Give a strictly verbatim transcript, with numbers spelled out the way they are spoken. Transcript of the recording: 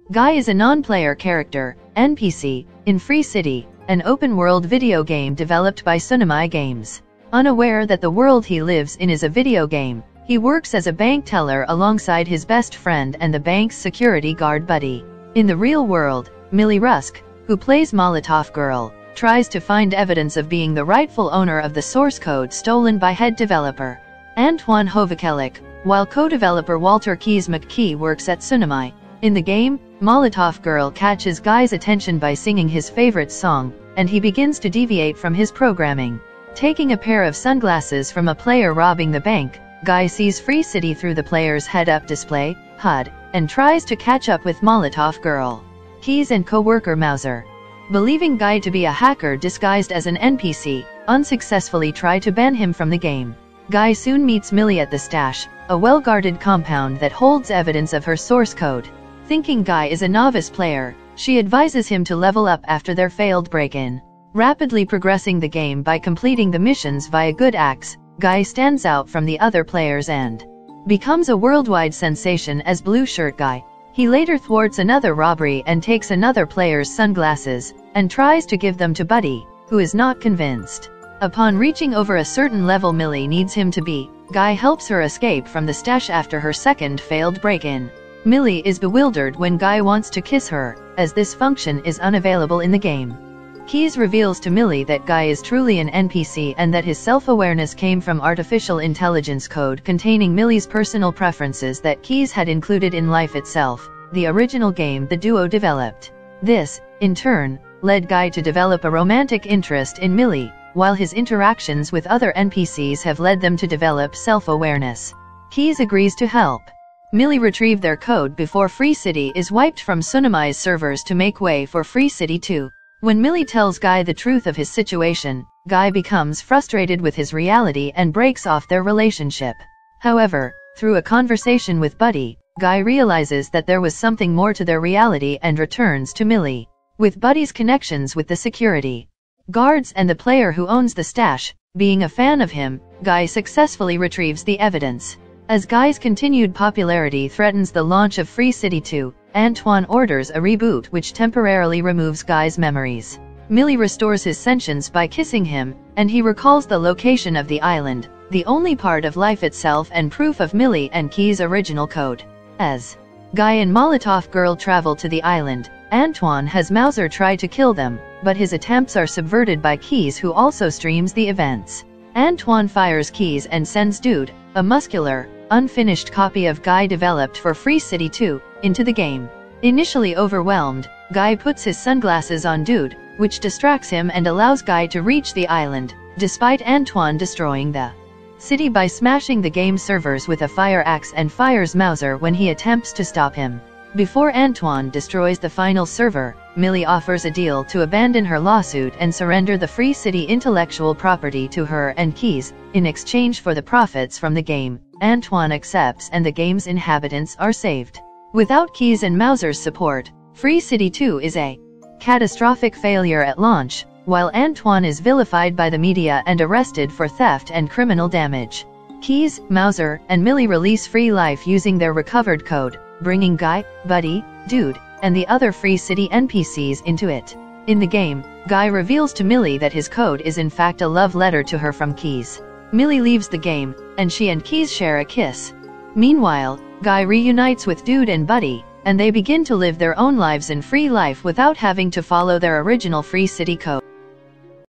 Guy is a non-player character, N P C, in Free City, an open-world video game developed by Tsunami Games. Unaware that the world he lives in is a video game, he works as a bank teller alongside his best friend and the bank's security guard buddy. In the real world, Millie Rusk, who plays Molotov Girl, tries to find evidence of being the rightful owner of the source code stolen by head developer Antoine Hovikelik, while co-developer Walter Keys McKee works at Tsunami. In the game, Molotov Girl catches Guy's attention by singing his favorite song, and he begins to deviate from his programming. Taking a pair of sunglasses from a player robbing the bank, Guy sees Free City through the player's head-up display, H U D, and tries to catch up with Molotov Girl. Keys and co-worker Mauser, believing Guy to be a hacker disguised as an N P C, unsuccessfully try to ban him from the game. Guy soon meets Millie at the stash, a well-guarded compound that holds evidence of her source code. Thinking Guy is a novice player, she advises him to level up after their failed break-in. Rapidly progressing the game by completing the missions via good acts, Guy stands out from the other players and becomes a worldwide sensation as Blue Shirt Guy. He later thwarts another robbery and takes another player's sunglasses, and tries to give them to Buddy, who is not convinced. Upon reaching over a certain level Millie needs him to be, Guy helps her escape from the stash after her second failed break-in. Millie is bewildered when Guy wants to kiss her, as this function is unavailable in the game. Keys reveals to Millie that Guy is truly an N P C and that his self-awareness came from artificial intelligence code containing Millie's personal preferences that Keys had included in Life Itself, the original game the duo developed. This, in turn, led Guy to develop a romantic interest in Millie, while his interactions with other N P Cs have led them to develop self-awareness. Keys agrees to help Millie retrieve their code before Free City is wiped from Tsunami's servers to make way for Free City two. When Millie tells Guy the truth of his situation, Guy becomes frustrated with his reality and breaks off their relationship. However, through a conversation with Buddy, Guy realizes that there was something more to their reality and returns to Millie. With Buddy's connections with the security guards and the player who owns the stash being a fan of him, Guy successfully retrieves the evidence. As Guy's continued popularity threatens the launch of Free City two, Antoine orders a reboot which temporarily removes Guy's memories. Millie restores his sentience by kissing him, and he recalls the location of the island, the only part of Life Itself and proof of Millie and Keys' original code. As Guy and Molotov Girl travel to the island, Antoine has Mauser try to kill them, but his attempts are subverted by Keys, who also streams the events. Antoine fires Keys and sends Dude, a muscular, unfinished copy of Guy developed for Free City two, into the game. Initially overwhelmed, Guy puts his sunglasses on Dude, which distracts him and allows Guy to reach the island, despite Antoine destroying the city by smashing the game servers with a fire axe and fires Mauser when he attempts to stop him. Before Antoine destroys the final server, Millie offers a deal to abandon her lawsuit and surrender the Free City intellectual property to her and Keys, in exchange for the profits from the game. Antoine accepts and the game's inhabitants are saved. Without Keys and Mauser's support, Free City two is a catastrophic failure at launch, while Antoine is vilified by the media and arrested for theft and criminal damage. Keys, Mauser, and Millie release Free Life using their recovered code, bringing Guy, Buddy, Dude, and the other Free City N P Cs into it. In the game, Guy reveals to Millie that his code is in fact a love letter to her from Keys. Millie leaves the game, and she and Keys share a kiss. Meanwhile, Guy reunites with Dude and Buddy, and they begin to live their own lives in Free Life without having to follow their original Free City code.